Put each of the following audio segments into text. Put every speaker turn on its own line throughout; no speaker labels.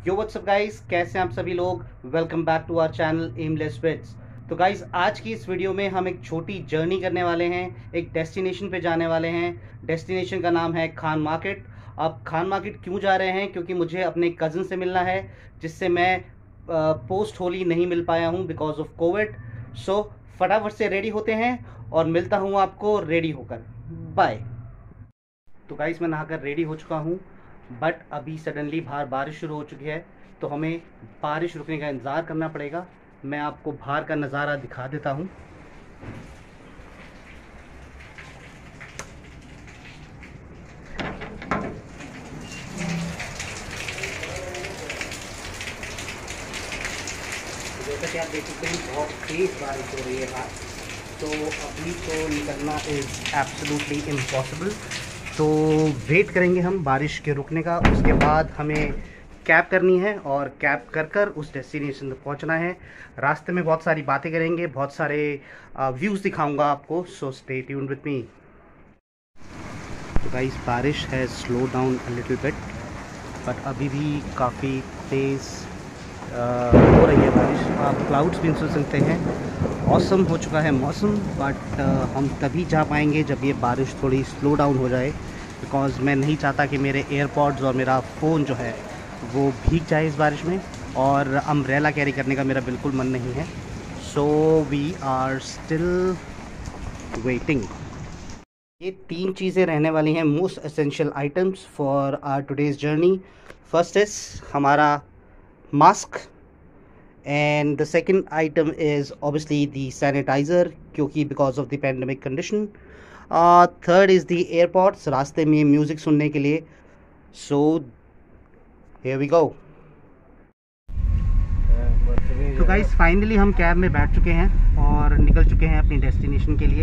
यो WhatsApp guys, कैसे हैं आप सभी लोग। Welcome back to our channel aimless vids. तो गाइस, आज की इस वीडियो में हम एक छोटी जर्नी करने वाले हैं, एक डेस्टिनेशन पे जाने वाले हैं। डेस्टिनेशन का नाम है खान मार्केट। अब खान मार्केट क्यों जा रहे हैं? क्योंकि मुझे अपने कज़न से मिलना है, जिससे मैं पोस्ट होली नहीं मिल पाया हूँ बिकॉज ऑफ कोविड। सो फटाफट से रेडी होते हैं और मिलता हूँ आपको रेडी होकर। बाय। तो गाइस, मैं नहाकर रेडी हो चुका हूँ, बट अभी सडनली बाहर बारिश शुरू हो चुकी है, तो हमें बारिश रुकने का इंतज़ार करना पड़ेगा। मैं आपको बाहर का नज़ारा दिखा देता हूँ। जैसा कि आप देख सकते हैं, बहुत तेज़ बारिश हो रही है बाहर, तो अभी तो निकलना इज़ एब्सोल्युटली इम्पॉसिबल। तो वेट करेंगे हम बारिश के रुकने का। उसके बाद हमें कैब करनी है और कैब कर उस डेस्टिनेशन तक पहुंचना है। रास्ते में बहुत सारी बातें करेंगे, बहुत सारे व्यूज़ दिखाऊंगा आपको, so stay tuned with me. तो गाइस, बारिश है slow down a little bit, but अभी भी काफ़ी तेज़ हो रही है बारिश। आप क्लाउड्स भी सुन सकते हैं। ऑसम हो चुका है मौसम, बट हम तभी जा पाएंगे जब ये बारिश थोड़ी स्लो डाउन हो जाए, बिकॉज़ मैं नहीं चाहता कि मेरे एयरपॉड्स और मेरा फ़ोन जो है वो भीग जाए इस बारिश में, और अम्ब्रेला कैरी करने का मेरा बिल्कुल मन नहीं है। So we are still waiting. ये 3 चीज़ें रहने वाली हैं, most essential items for our today's journey. First is हमारा mask, and the second item is obviously the sanitizer, क्योंकि because of the pandemic condition. Third is the AirPods, रास्ते में music सुनने के लिए। So here we go. तो guys, finally हम cab में बैठ चुके हैं और निकल चुके हैं अपनी डेस्टिनेशन के लिए।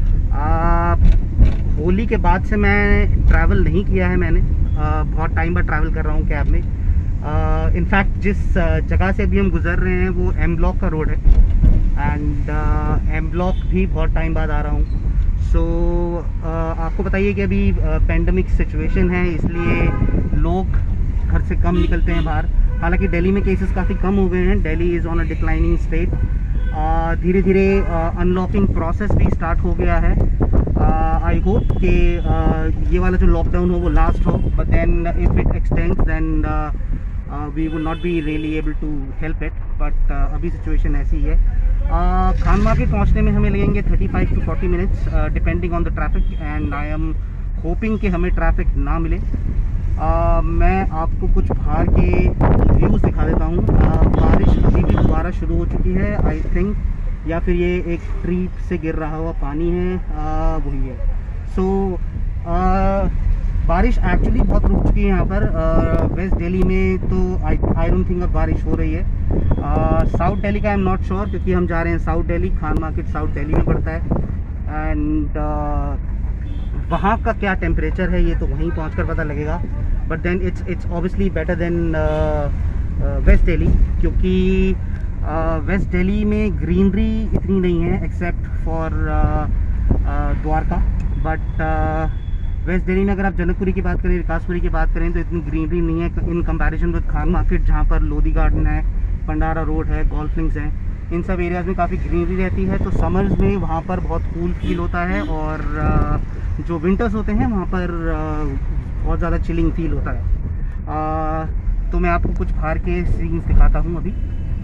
होली के बाद से मैं ट्रैवल नहीं किया है, मैंने बहुत टाइम बाद ट्रैवल कर रहा हूँ कैब में। इनफैक्ट जिस जगह से अभी हम गुज़र रहे हैं वो एम ब्लॉक का रोड है, एंड एम ब्लॉक भी बहुत टाइम बाद आ रहा हूँ। सो आपको बताइए कि अभी पेंडेमिक सिचुएशन है, इसलिए लोग घर से कम निकलते हैं बाहर। हालांकि दिल्ली में केसेस काफ़ी कम हो गए हैं, Delhi is on a declining state. धीरे धीरे अनलॉकिंग प्रोसेस भी स्टार्ट हो गया है। आई होप कि ये वाला जो लॉकडाउन हो वो लास्ट हो, but then if it extends then we will not be really able to help it. But अभी सिचुएशन ऐसी है। खान मार्केट पहुंचने में हमें लगेंगे 35 to 40 minutes depending on the traffic, and I am hoping कि हमें ट्रैफिक ना मिले। मैं आपको कुछ बाहर के व्यूज़ दिखा देता हूँ। बारिश अभी भी दोबारा शुरू हो चुकी है, आई थिंक, या फिर ये एक ट्री से गिर रहा हुआ पानी है, वही है। सो बारिश एक्चुअली बहुत रुक चुकी है यहाँ पर। वेस्ट दिल्ली में तो आई डोंट थिंक अब बारिश हो रही है। साउथ दिल्ली का आई एम नॉट श्योर, क्योंकि हम जा रहे हैं south Delhi. Khan market south Delhi में पड़ता है, एंड वहाँ का क्या टेम्परेचर है ये तो वहीं पहुँचकर पता लगेगा। But then it's obviously better than west Delhi, क्योंकि वेस्ट दिल्ली में ग्रीनरी इतनी नहीं है except for Dwarka. But west Delhi में अगर आप जनकपुरी की बात करें, विकासपुरी की बात करें, तो इतनी ग्रीनरी नहीं है in comparison with Khan market, जहाँ पर लोधी गार्डन है, पंडारा रोड है, गोल्फ लिंक्स हैं। इन सब एरियाज़ में काफ़ी ग्रीनरी रहती है, तो समर्स में वहाँ पर बहुत कूल फील होता है, और जो विंटर्स होते हैं वहाँ पर बहुत ज़्यादा चिलिंग फील होता है। तो मैं आपको कुछ बाहर के सीन्स दिखाता हूँ अभी।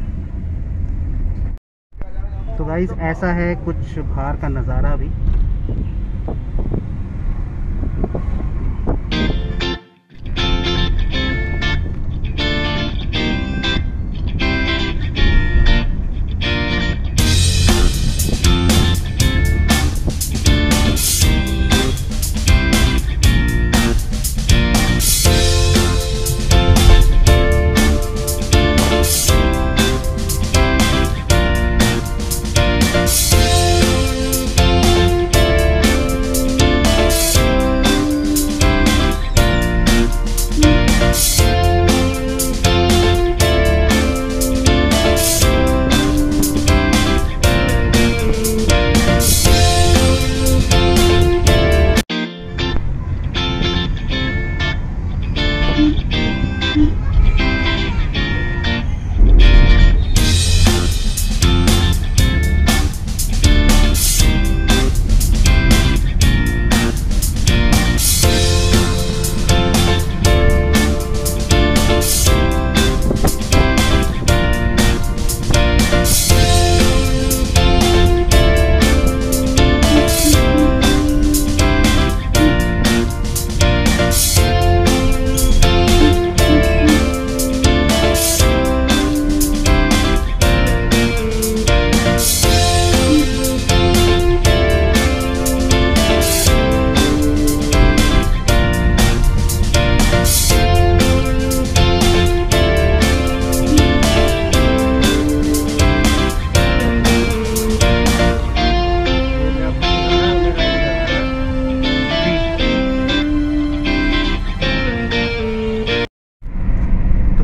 तो गाइस, ऐसा है कुछ बाहर का नज़ारा अभी।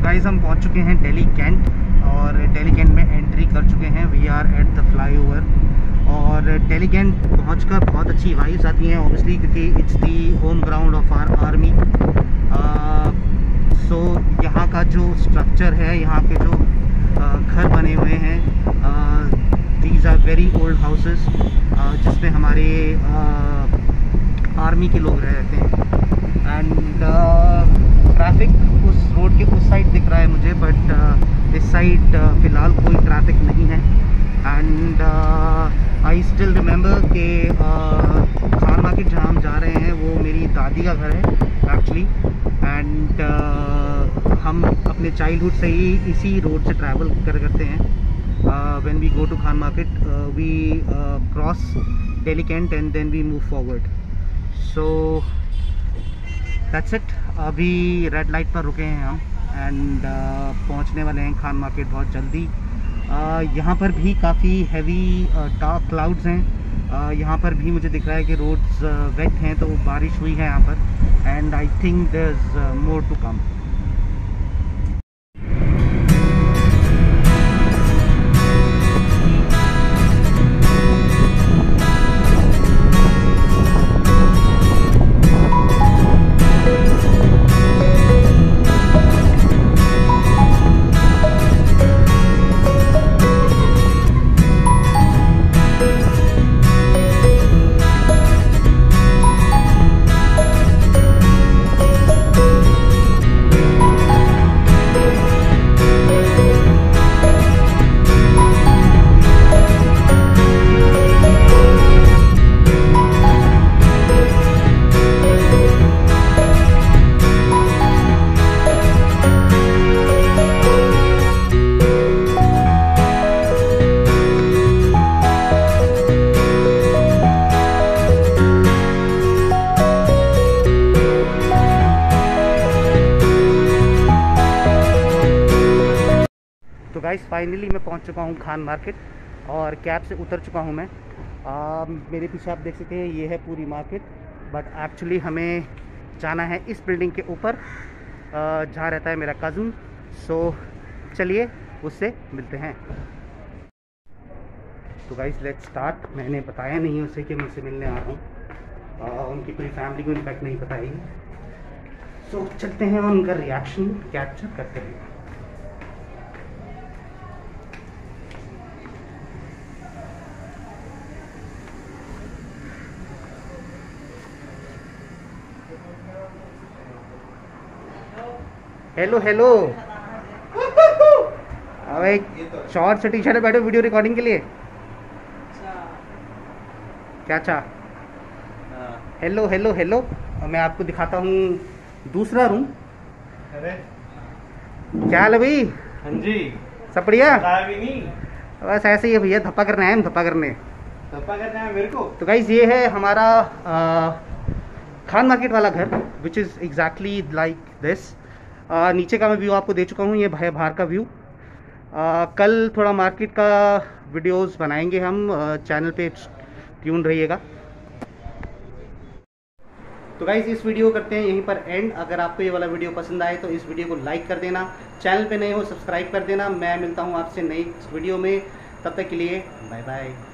गाइस हम पहुंच चुके हैं दिल्ली कैंट, और दिल्ली कैंट में एंट्री कर चुके हैं। We are at the flyover, और दिल्ली कैंट पहुंचकर बहुत अच्छी वाइब्स आती हैं ऑब्वियसली, क्योंकि it's the home ground of our army. So यहाँ का जो स्ट्रक्चर है, यहाँ के जो घर बने हुए हैं, these are very old houses जिसमें हमारे आर्मी के लोग रहते हैं। एंड ट्रैफिक उस रोड के उस साइड दिख रहा है मुझे, बट इस साइड फ़िलहाल कोई ट्रैफिक नहीं है। एंड आई स्टिल रिमेंबर कि खान मार्केट जहाँ हम जा रहे हैं वो मेरी दादी का घर है एक्चुअली। एंड हम अपने चाइल्डहुड से ही इसी रोड से ट्रैवल करते हैं। When we go to Khan market we cross Delhi cantt and then we move forward. So that's it. अभी रेड लाइट पर रुके हैं हम, एंड पहुंचने वाले हैं खान मार्केट बहुत जल्दी। यहाँ पर भी काफ़ी हैवी डार्क क्लाउड्स हैं। यहाँ पर भी मुझे दिख रहा है कि रोड्स वेट हैं, तो बारिश हुई है यहाँ पर, and I think there is more to come. तो गाइस फाइनली मैं पहुंच चुका हूं खान मार्केट, और कैब से उतर चुका हूं मैं। मेरे पीछे आप देख सकते हैं ये है पूरी मार्केट, बट एक्चुअली हमें जाना है इस बिल्डिंग के ऊपर जहाँ रहता है मेरा कज़न। सो चलिए उससे मिलते हैं। तो गाइस लेट्स स्टार्ट। मैंने बताया नहीं उसे कि मैं उससे मिलने आ रहा हूँ, उनकी पूरी फैमिली को इनफैक्ट नहीं बताई। सो चलते हैं और उनका रिएक्शन कैप्चर करते हैं। Hello hello. अबे शॉर्ट से टी शर्ट में बैठे वीडियो रिकॉर्डिंग के लिए। क्या चाह? Hello hello hello. मैं आपको दिखाता हूँ दूसरा रूम।
अरे
क्या हाल है भाई?
हाँ जी,
सब बढ़िया?
भी नहीं,
बस ऐसे ही है भैया, धप्पा करना है, हम धप्पा करने।
धप्पा करना है मेरे को।
तो गाइस ये है हमारा खान मार्केट वाला घर, which is exactly like this. नीचे का मैं व्यू आपको दे चुका हूँ, ये है बाहर का व्यू। कल थोड़ा मार्केट का वीडियोस बनाएंगे हम, चैनल पे ट्यून रहिएगा। तो गाइस इस वीडियो करते हैं यहीं पर एंड। अगर आपको ये वाला वीडियो पसंद आए तो इस वीडियो को लाइक कर देना, चैनल पे नए हो सब्सक्राइब कर देना। मैं मिलता हूँ आपसे नई वीडियो में, तब तक के लिए बाय बाय।